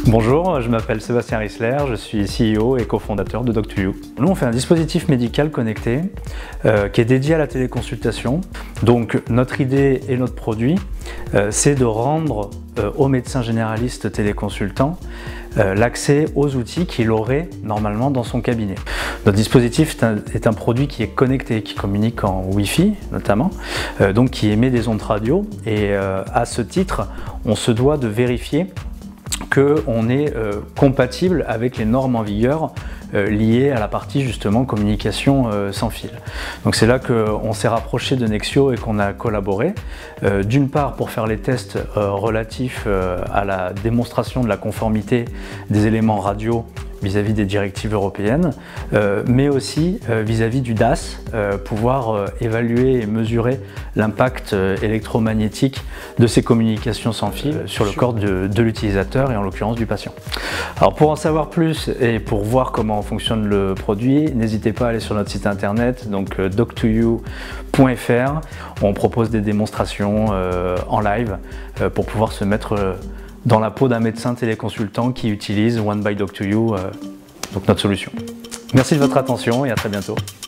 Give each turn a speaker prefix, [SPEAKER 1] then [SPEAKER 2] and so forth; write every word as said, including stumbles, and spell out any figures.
[SPEAKER 1] Bonjour, je m'appelle Sébastien Rissler, je suis C E O et cofondateur de doc to you. Nous, on fait un dispositif médical connecté euh, qui est dédié à la téléconsultation. Donc, notre idée et notre produit, euh, c'est de rendre euh, aux médecins généralistes téléconsultants euh, l'accès aux outils qu'il aurait normalement dans son cabinet. Notre dispositif est un, est un produit qui est connecté, qui communique en Wi-Fi notamment, euh, donc qui émet des ondes radio. Et euh, à ce titre, on se doit de vérifier qu'on est euh, compatible avec les normes en vigueur euh, liées à la partie justement communication euh, sans fil. Donc c'est là qu'on s'est rapproché de Nexio et qu'on a collaboré, euh, d'une part pour faire les tests euh, relatifs euh, à la démonstration de la conformité des éléments radio vis-à-vis des directives européennes, euh, mais aussi euh, vis-à-vis du D A S, euh, pouvoir euh, évaluer et mesurer l'impact euh, électromagnétique de ces communications sans fil euh, sur le corps de, de l'utilisateur et en l'occurrence du patient. Alors pour en savoir plus et pour voir comment fonctionne le produit, n'hésitez pas à aller sur notre site internet, donc euh, doc to you point F R. On propose des démonstrations euh, en live euh, pour pouvoir se mettre euh, dans la peau d'un médecin téléconsultant qui utilise One by doc to you, euh, donc notre solution. Merci de votre attention et à très bientôt.